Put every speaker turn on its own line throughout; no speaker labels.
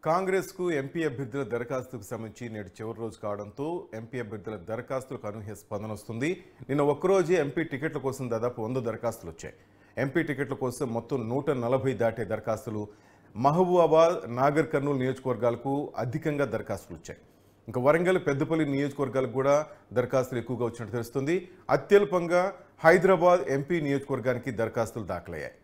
కాంగ్రెస్ కు ఎంపీ అభ్యర్థుల దరఖాస్తుకు సంబంధించి నేడు చివరి రోజు కావడంతో ఎంపీ అభ్యర్థుల దరఖాస్తులకు అనూహ్య స్పందన వస్తుంది. నిన్న ఒక్కరోజే ఎంపీ టికెట్ల కోసం దాదాపు 100 దరఖాస్తులు వచ్చాయి. ఎంపీ టికెట్ల కోసం మొత్తం 140 దాటే దరఖాస్తులు మహబూబాబాద్, నాగర్ కర్నూలు నియోజకవర్గాలకు అధికంగా దరఖాస్తులు వచ్చాయి. ఇంకా వరంగల్, పెద్దపల్లి నియోజకవర్గాలకు కూడా దరఖాస్తులు ఎక్కువగా వచ్చినట్టు తెలుస్తుంది. అత్యల్పంగా హైదరాబాద్ ఎంపీ నియోజకవర్గానికి దరఖాస్తులు దాఖలయ్యాయి.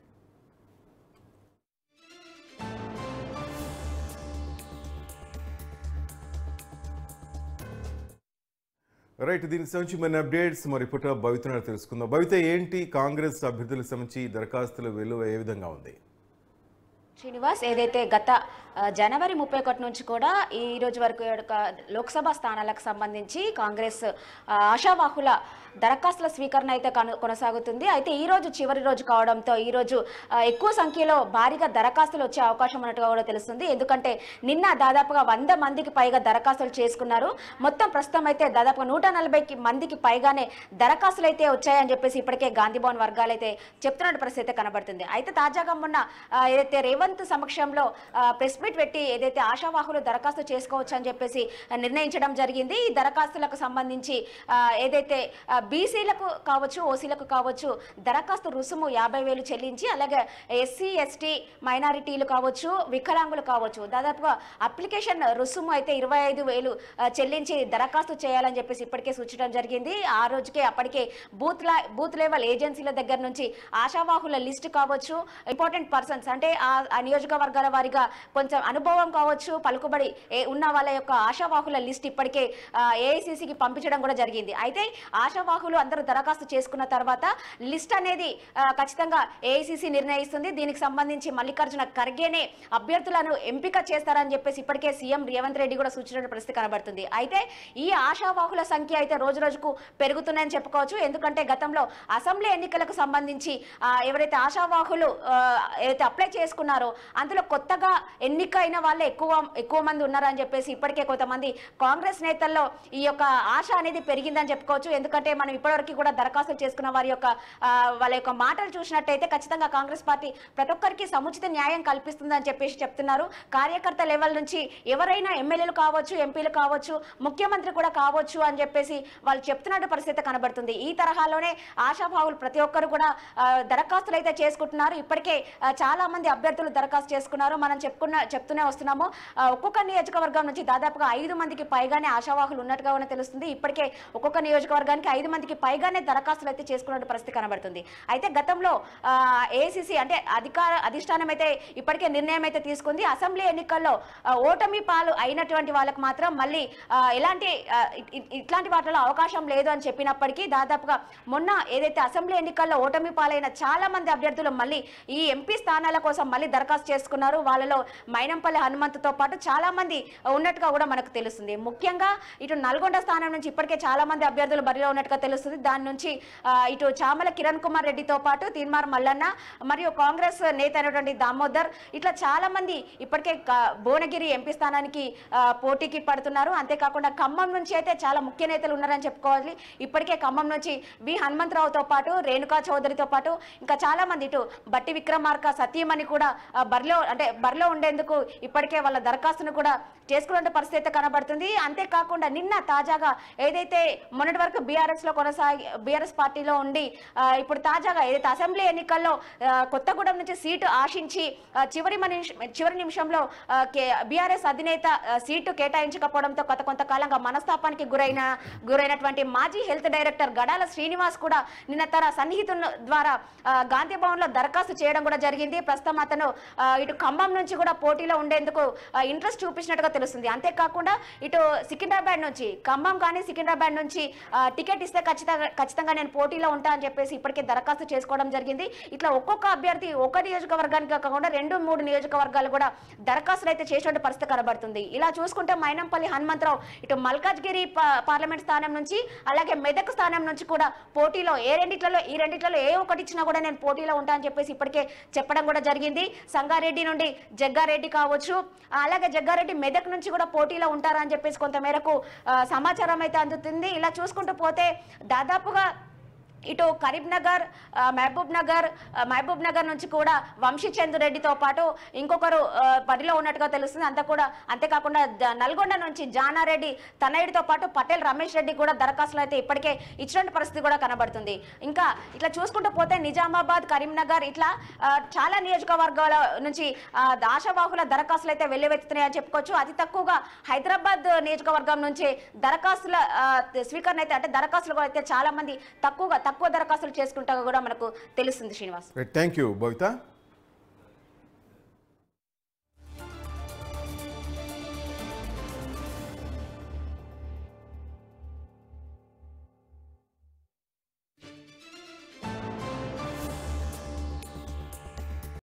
రైట్, దీనికి సంబంధించి మన అప్డేట్స్ మరి ఇప్పుడు భవిత తెలుసుకుందాం. భవిత, ఏంటి కాంగ్రెస్ అభ్యర్థులకు సంబంధించి దరఖాస్తుల విలువ ఏ విధంగా ఉంది?
శ్రీనివాస్, ఏదైతే గత జనవరి 31 నుంచి కూడా ఈ రోజు వరకు లోక్సభ స్థానాలకు సంబంధించి కాంగ్రెస్ ఆశావాహుల దరఖాస్తుల స్వీకరణ అయితే కొనసాగుతుంది. అయితే ఈ రోజు చివరి రోజు కావడంతో ఈ రోజు ఎక్కువ సంఖ్యలో భారీగా దరఖాస్తులు వచ్చే అవకాశం ఉన్నట్టుగా కూడా తెలుస్తుంది. ఎందుకంటే నిన్న దాదాపుగా 100 మందికి పైగా దరఖాస్తులు చేసుకున్నారు. మొత్తం ప్రస్తుతం అయితే దాదాపుగా 140 మందికి పైగానే దరఖాస్తులు అయితే వచ్చాయని చెప్పేసి ఇప్పటికే గాంధీ భవన్ వర్గాలు అయితే చెప్తున్న పరిస్థితి అయితే కనబడుతుంది. అయితే తాజాగా మొన్న ఏదైతే రేవంత్ సమక్షంలో ప్రెస్ మీట్ పెట్టి ఏదైతే ఆశావాహులు దరఖాస్తు చేసుకోవచ్చు అని చెప్పేసి నిర్ణయించడం జరిగింది. ఈ దరఖాస్తులకు సంబంధించి ఏదైతే బీసీలకు కావచ్చు, ఓసీలకు కావచ్చు దరఖాస్తు రుసుము 50,000 చెల్లించి, అలాగే ఎస్సీ ఎస్టీ మైనారిటీలు కావచ్చు, వికలాంగులు కావచ్చు దాదాపుగా అప్లికేషన్ రుసుము అయితే 25,000 చెల్లించి దరఖాస్తు చేయాలని చెప్పేసి ఇప్పటికే సూచించడం జరిగింది. ఆ రోజుకే అప్పటికే బూత్ లెవెల్ ఏజెన్సీల దగ్గర నుంచి ఆశావాహుల లిస్ట్ కావచ్చు, ఇంపార్టెంట్ పర్సన్స్ అంటే ఆ నియోజకవర్గాల వారిగా కొంచెం అనుభవం కావచ్చు, పలుకుబడి ఉన్న వాళ్ళ యొక్క ఆశావాహుల లిస్ట్ ఇప్పటికే ఏఐసిసికి పంపించడం కూడా జరిగింది. అయితే ఆశావాహులు అందరూ దరఖాస్తు చేసుకున్న తర్వాత లిస్ట్ అనేది ఖచ్చితంగా ఏఐసిసి నిర్ణయిస్తుంది. దీనికి సంబంధించి మల్లికార్జున ఖర్గేనే అభ్యర్థులను ఎంపిక చేస్తారని చెప్పేసి ఇప్పటికే సీఎం రేవంత్ రెడ్డి కూడా సూచించిన పరిస్థితి కనబడుతుంది. అయితే ఈ ఆశావాహుల సంఖ్య అయితే రోజు రోజుకు పెరుగుతున్నాయని చెప్పుకోవచ్చు. ఎందుకంటే గతంలో అసెంబ్లీ ఎన్నికలకు సంబంధించి ఎవరైతే ఆశావాహులు ఏదైతే అప్లై చేసుకున్నారో అందులో కొత్తగా ఎన్నికైన వాళ్ళే ఎక్కువ మంది ఉన్నారని చెప్పేసి ఇప్పటికే కొంతమంది కాంగ్రెస్ నేతల్లో ఈ యొక్క ఆశ అనేది పెరిగిందని చెప్పుకోవచ్చు. ఎందుకంటే మనం ఇప్పటివరకు కూడా దరఖాస్తులు చేసుకున్న వాళ్ళ యొక్క మాటలు చూసినట్టయితే ఖచ్చితంగా కాంగ్రెస్ పార్టీ ప్రతి ఒక్కరికి సముచిత న్యాయం కల్పిస్తుందని చెప్పేసి చెప్తున్నారు. కార్యకర్త లెవెల్ నుంచి ఎవరైనా ఎమ్మెల్యేలు కావచ్చు, ఎంపీలు కావచ్చు, ముఖ్యమంత్రి కూడా కావచ్చు అని చెప్పేసి వాళ్ళు చెప్తున్నట్టు పరిస్థితి కనబడుతుంది. ఈ తరహాలోనే ఆశాభావులు ప్రతి ఒక్కరు కూడా దరఖాస్తులు అయితే చేసుకుంటున్నారు. ఇప్పటికే చాలా మంది అభ్యర్థులు దరఖాస్తు చేసుకున్నారు. మనం చెప్తూనే వస్తున్నాము. ఒక్కొక్క నియోజకవర్గం నుంచి దాదాపుగా 5 మందికి పైగానే ఆశావాహులు ఉన్నట్టుగా తెలుస్తుంది. ఇప్పటికే ఒక్కొక్క నియోజకవర్గానికి 5 మందికి పైగానే దరఖాస్తులు అయితే చేసుకున్న పరిస్థితి కనబడుతుంది. అయితే గతంలో ఏఐసిసి అంటే అధిష్టానం అయితే ఇప్పటికే నిర్ణయం అయితే తీసుకుంది. అసెంబ్లీ ఎన్నికల్లో ఓటమి పాలు అయినటువంటి వాళ్ళకు మాత్రం మళ్ళీ ఇట్లాంటి వాటిలో అవకాశం లేదు అని చెప్పినప్పటికీ దాదాపుగా మొన్న ఏదైతే అసెంబ్లీ ఎన్నికల్లో ఓటమి పాలైన చాలా మంది అభ్యర్థులు మళ్ళీ ఈ ఎంపీ స్థానాల కోసం మళ్ళీ దరఖాస్తు చేసుకున్నారు. వాళ్ళలో మైనంపల్లి హనుమంతుతో పాటు చాలా మంది ఉన్నట్టుగా కూడా మనకు తెలుస్తుంది. ముఖ్యంగా ఇటు నల్గొండ స్థానం నుంచి ఇప్పటికే చాలా మంది అభ్యర్థులు బరిలో ఉన్నట్టుగా తెలుస్తుంది. దాని నుంచి ఇటు చామల కిరణ్ కుమార్ రెడ్డితో పాటు తీన్మార్ మల్లన్న మరియు కాంగ్రెస్ నేత అయినటువంటి దామోదర్ ఇట్లా చాలా మంది ఇప్పటికే భువనగిరి ఎంపీ స్థానానికి పోటీకి పడుతున్నారు. అంతేకాకుండా ఖమ్మం నుంచి అయితే చాలా ముఖ్య నేతలు ఉన్నారని చెప్పుకోవాలి. ఇప్పటికే ఖమ్మం నుంచి వి హనుమంతరావుతో పాటు రేణుకా చౌదరితో పాటు ఇంకా చాలా మంది ఇటు బట్టి విక్రమార్క సతీమణి కూడా బరిలో ఉండేందుకు ఇప్పటికే వాళ్ళ దరఖాస్తును కూడా చేసుకునే పరిస్థితి కనబడుతుంది. అంతేకాకుండా నిన్న తాజాగా ఏదైతే మొన్నటి వరకు బీఆర్ఎస్ పార్టీలో ఉండి ఇప్పుడు తాజాగా ఏదైతే అసెంబ్లీ ఎన్నికల్లో కొత్తగూడెం నుంచి సీటు ఆశించి చివరి నిమిషంలో బీఆర్ఎస్ అధినేత సీటు కేటాయించకపోవడంతో కొంతకాలంగా మనస్తాపానికి గురైనటువంటి మాజీ హెల్త్ డైరెక్టర్ గడాల శ్రీనివాస్ కూడా నిన్న తన సన్నిహితుల ద్వారా గాంధీ భవన్ లో దరఖాస్తు చేయడం కూడా జరిగింది. ప్రస్తుతం అతను ఇటు ఖమ్మం నుంచి కూడా పోటీలో ఉండేందుకు ఇంట్రెస్ట్ చూపించినట్టుగా తెలుస్తుంది. అంతేకాకుండా ఇటు సికింద్రాబాద్ నుంచి ఖమ్మం కానీ సికింద్రాబాద్ నుంచి టికెట్ ఇస్తే ఖచ్చితంగా నేను పోటీలో ఉంటా అని చెప్పేసి ఇప్పటికే దరఖాస్తు చేసుకోవడం జరిగింది. ఇట్లా ఒక్కొక్క అభ్యర్థి ఒక నియోజకవర్గానికి కాకుండా 2-3 నియోజకవర్గాలు కూడా దరఖాస్తులు అయితే చేసినట్టు పరిస్థితి కనబడుతుంది. ఇలా చూసుకుంటే మైనంపల్లి హనుమంతరావు ఇటు మల్కాజ్గిరి పార్లమెంట్ స్థానం నుంచి అలాగే మెదక్ స్థానం నుంచి కూడా పోటీలో ఈ రెండిట్లలో ఏ ఒకటి ఇచ్చినా కూడా నేను పోటీలో ఉంటా అని చెప్పేసి ఇప్పటికే చెప్పడం కూడా జరిగింది. సంగారెడ్డి నుండి జగ్గారెడ్డి కావచ్చు, అలాగే జగ్గారెడ్డి మెదక్ నుంచి కూడా పోటీలో ఉంటారని చెప్పేసి కొంత మేరకు సమాచారం అయితే అందుతుంది. ఇలా చూసుకుంటూ పోతే దాదాపుగా ఇటు కరీంనగర్, మహబూబ్ నగర్ నుంచి కూడా వంశీచంద్ రెడ్డితో పాటు ఇంకొకరు బరిలో ఉన్నట్టుగా తెలుస్తుంది. అంతేకాకుండా నల్గొండ నుంచి జానారెడ్డి తనయుడితో పాటు పటేల్ రమేష్ రెడ్డి కూడా దరఖాస్తులు అయితే ఇప్పటికే ఇచ్చిన పరిస్థితి కూడా కనబడుతుంది. ఇంకా ఇట్లా చూసుకుంటూ పోతే నిజామాబాద్, కరీంనగర్ ఇట్లా చాలా నియోజకవర్గాల నుంచి ఆశావాహుల దరఖాస్తులు అయితే వెల్లువెత్తుతున్నాయని చెప్పుకోవచ్చు. అతి తక్కువగా హైదరాబాద్ నియోజకవర్గం నుంచి దరఖాస్తుల స్వీకరణ అయితే అంటే దరఖాస్తులు అయితే చాలా మంది తక్కువ దరఖాస్తులు చేసుకుంటా కూడా మనకు తెలుస్తుంది. Srinivas,
thank you Bhavitha.